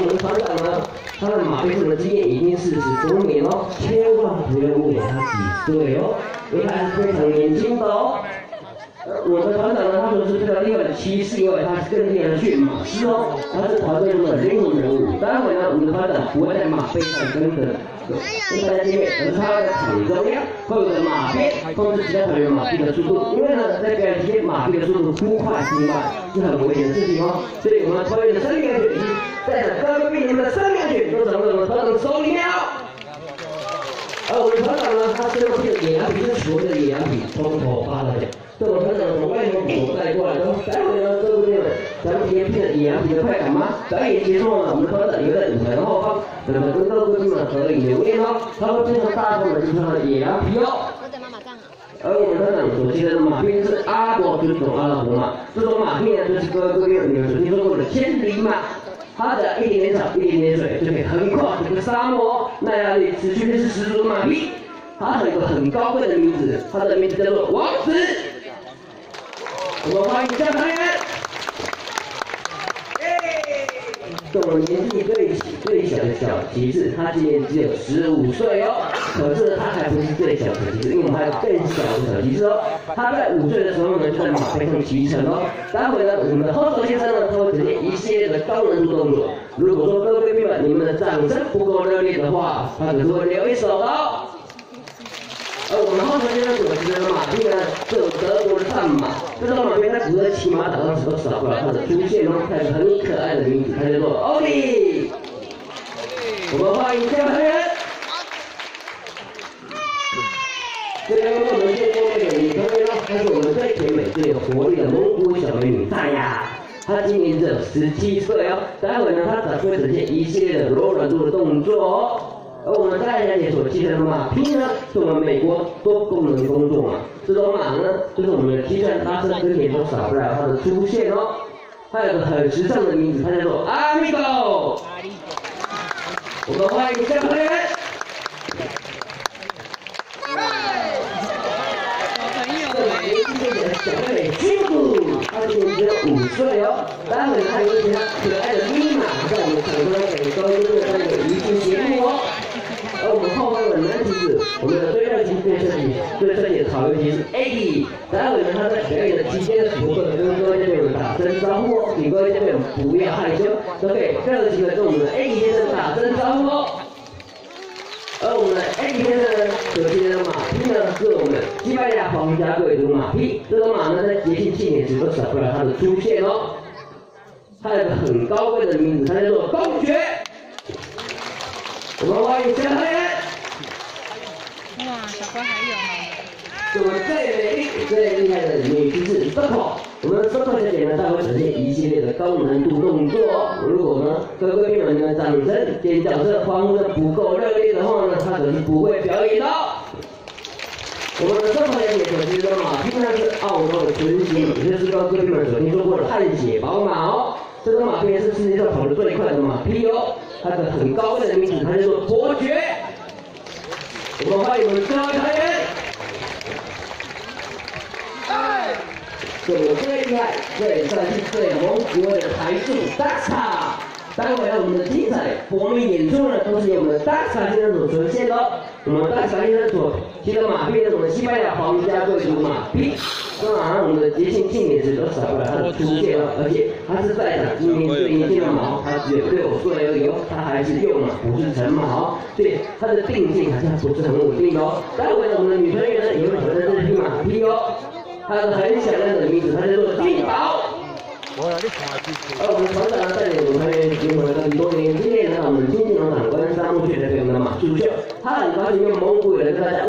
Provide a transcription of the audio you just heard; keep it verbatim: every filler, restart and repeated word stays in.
们的团长呢，他的马背上的经验已经四十多年哦，千万不要问他几岁哦，因为他是非常年轻的哦。 我的团长呢，他除了是非常厉害的骑士以外，他是更厉害的驯马师哦，他是团队中的灵魂人物。待会呢，我们的团长不会在马背上跟着跟大家见面，而是他在场中央会有个马鞭控制其他团员马匹的速度。因为呢，在表演期间马匹的速度忽快忽慢是很危险的事情哦，所以我们团员的生命安全以及在场各位兵员的生命安全都掌握在我们团长的手里面哦。而我们团长呢，他身上的野羊皮是所谓的野羊皮，从头发到脚。 这我团长从外蒙古带过来的，待会呢，各位朋友们，咱们体验拼的野羊皮的快感吗？表演结束后呢，我们团长留在舞台的后方，等着跟各位朋友们合影留念哦。他会非常大方的介绍野羊皮哦。 我等妈妈站好。 而我们团长所骑的马匹是阿伯，就是种阿拉伯马。这种马匹呢，就是各位各位你们所听说过的千里马。它只要一点点草，一点点水，就可以横跨整个沙漠，耐压力持续是十足的马匹。它有一个很高贵的名字，它的名字叫做王子。 我们欢迎下团员。是我们年纪最最小的小骑士，他今年只有十五岁哦。可是他还不是最小的骑士，因为我们还有更小的小骑士哦。他在五岁的时候呢，就在马背上骑乘哦。待会呢，我们的后手先生呢，他会呈现一系列的高难度动作。如果说各位朋友们你们的掌声不够热烈的话，他可是会留一手的哦。 而我们后头先生所骑的马匹呢，是有德国的战马。这种马匹在古代骑马打仗时都少不了它的出现哦，它有很可爱的名字，它叫做欧丽。我们欢迎下团员。这边我们见过那个女团员哦，她是我们最甜美、最有活力的蒙古小美女大雅。她今年只有十七岁哦。待会呢，她才会呈现一系列的柔软度的动作哦。 而我们大家姐所骑的马匹呢，是我们美国多功能工作马。这种马呢，就是我们的基站拉车跟田都少不了它的出现哦。它有个很时尚的名字，它叫做阿米狗。我们欢迎下团员。这马年纪最小的小妹妹君谷，她今年只有五岁哦。待会还有一条可爱的咪马，在我们场中给各位观众有一次节目哦。 而我们后方的男骑士，我们的最热情、最设计、最设计的草原骑士 Eddie， 待会呢，他在表演的期间，不会跟各位这边打声招呼哦，请各位这边不要害羞，都可以热情的跟我们的 Eddie 先生打声招呼哦。而我们的 Eddie 先生呢，所骑的马匹呢，是我们西班牙皇家贵族马匹，这种马呢，在节庆庆典时都少不了它的出现哦。它有个很高贵的名字，它叫做公爵。 我们欢迎下团员。 哇，小哥还有呢。 是我们最美丽、最厉害的女骑士 Soko。我们的 Soko 小姐呢，她会呈现一系列的高难度动作哦。如果呢，各位朋友们的掌声、尖叫声、欢呼声不够热烈的话呢，她可是不会表演的哦。我们的 Soko 小姐所骑的马匹呢，是澳洲的纯血，也就是各位朋友们所听说过的汗血宝马哦。这种马匹是世界上跑得最快的马匹哦。 它的很高贵的名字，它叫做伯爵。我们欢迎我们最后一团员。是我最厉害、最帅气、最蒙古味的台柱达斯卡。待会我们的精彩国民演出呢，都是由我们的达斯卡先生所呈现的哦。我们达斯卡先生所骑的马匹是我们西班牙皇家贵族马匹。 当然，我们的节庆庆典时都少不了它的出现哦，而且它是在场今年最年轻的马，它只有六岁而已哦，它还是幼马，不是成马哦，所以它的定性好像不是很稳定哦。待会我们的女团员呢也会挑战这匹马匹哦，它的很响亮的名字，它叫做金宝。而我们团长呢带领我们团员经过了很多年经验呢，我们亲近农场关沙漠去的给我们的马术秀，他很高兴用蒙古语来跟大家。